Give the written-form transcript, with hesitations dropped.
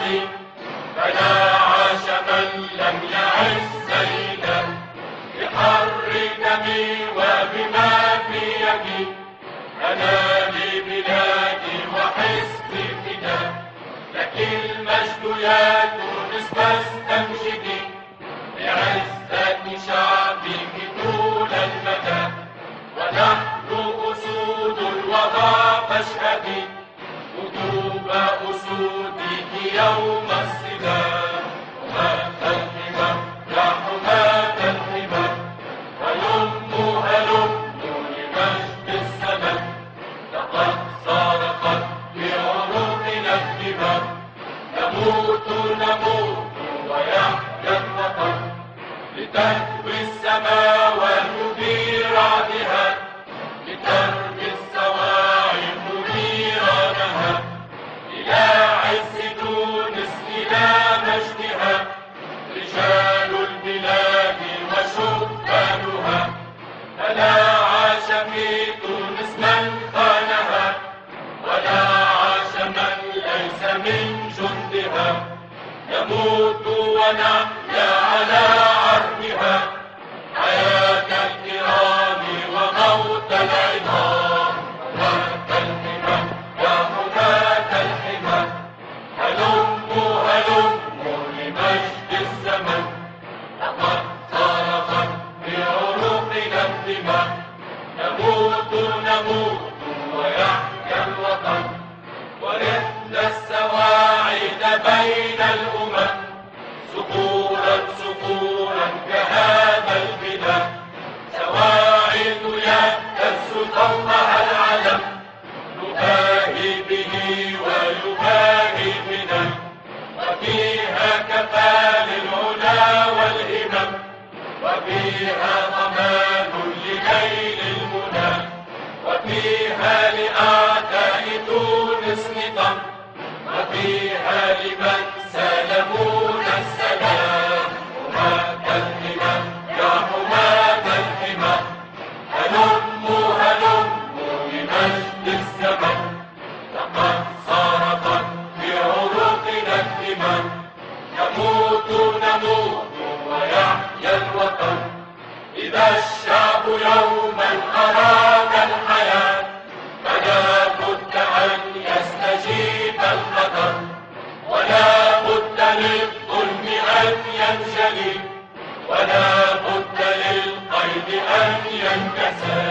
الشعب، فلا عاش من لم يعز زيدا بحر دمي وبما في يدي. أنا لبلادي وحزبي فداء، لك المجد يا تونس فاستمجدي، بعزة شعبك طول المدى، ونحن أسود الوضع فاشهدي، قطوب أسودك يوم الصدام. حماة الحمى يا حماة الحمى، هلموا هلموا لمجد السماء، لقد صرخت بعروقنا الدماء، نموت نموت ويحيا الوطن، لتهوي السماوات برعدها، لترمي الصواعق نيرانها، إلى عز تونس إلى مجدها، رجال البلاد وشبانها. فلا عاش في تونس من خانها، ولا عاش من ليس من جندها، نموت ونحيا على عرضها، حياة الكرام وموت العظام. حماة الحمى يا حماة الحمى، هلموا هلموا لمجد الزمن، لقد صرخت بعروقنا الدماء، نموت نموت ويحيا الوطن، ورثنا السواعد بين الأمم، صقورا صقورا كهذا البلاد، سواعد يهتز فوقها العلم، نباهي به ويباهي بنا، وفيها كفى للعلا والهمم، وفيها ضمان لنيل المنى، وفيها لأعداء تونس نظام، وفيها لمن سلمونا السلام. حماة الحمى يا حماة الحمى، هلموا هلموا لمجد الزمن، لقد صرخت بعروقنا الدماء، نموت نموت ويحيا الوطن. إذا الشعب يوما أراد الحياة، فلا بد أن يستجيب الخطر، ولا بد للظلم أن ينجلي، ولا بد للقيد أن ينكسر.